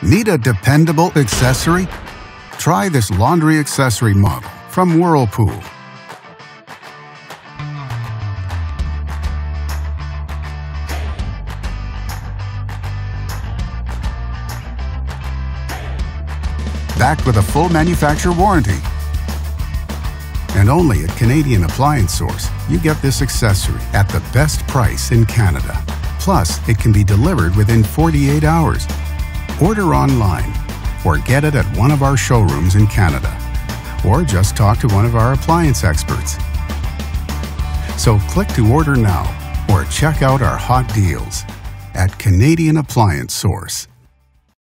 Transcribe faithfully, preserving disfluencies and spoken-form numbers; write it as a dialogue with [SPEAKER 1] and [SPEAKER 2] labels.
[SPEAKER 1] Need a dependable accessory? Try this laundry accessory model from Whirlpool. Backed with a full manufacturer warranty. And only at Canadian Appliance Source, you get this accessory at the best price in Canada. Plus, it can be delivered within forty-eight hours. Order online or get it at one of our showrooms in Canada. Or just talk to one of our appliance experts. So click to order now or check out our hot deals at Canadian Appliance Source.